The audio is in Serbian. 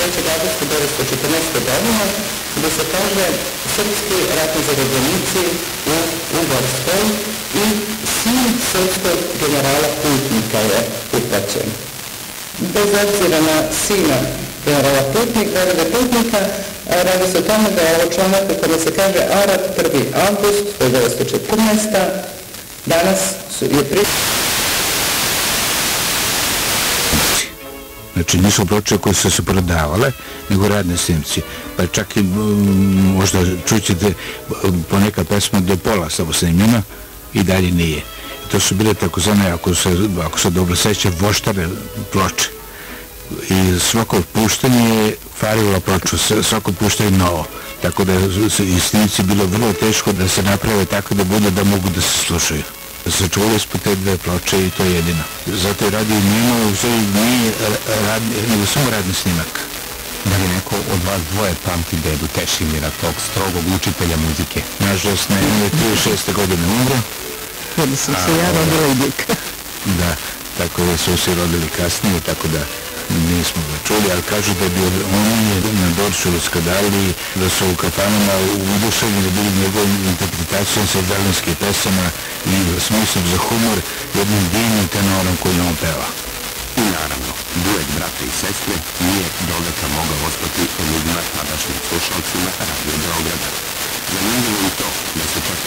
3. avgusta 1914. godine, gde se kaže srpski ratni zarobljenici u Ugarskoj i sin srpskog generala Putnika je uhvaćen. Bez obzira na sina generala Putnika, radi se o tome da je ovo članak u kome se kaže Arad 1. avgust 1914. Danas je Znači nisu ploče koje su se prodavale, nego radne snimci. Pa čak i možda čućete poneka pesma do pola samo snimljena i dalje nije. To su bile takozvane, ako se dobro seća, voštare ploče. I svako puštanje je farilo ploču, svako puštanje novo. Tako da i snimci bilo vrlo teško da se naprave tako da bude da mogu da se slušaju. Sačuvali smo te dve ploče i to je jedino. Zato je radio njima, nije nego samo radni snimak. Da li neko od vas dvoje pamti dedu Tešimira, tog strogog učitelja muzike? Nažalost ne, on je 36. godine umro. Kada su se ja rodila i dika. Da, tako da su se rodili kasnije, tako da nismo ga čuli, ali kažu da bi oni na Dorčulu skadali, da su u kafanama uduševljeni bili njegovom interpretacijom sa berlinskih pesama i smislom za humor jednim divnim tenorom koji on peva. I naravno, duet brata i sestre nije doveka mogao ostati enigma tadašnjim slušalcima Radio Beograda. Zanimljivo i to da su čak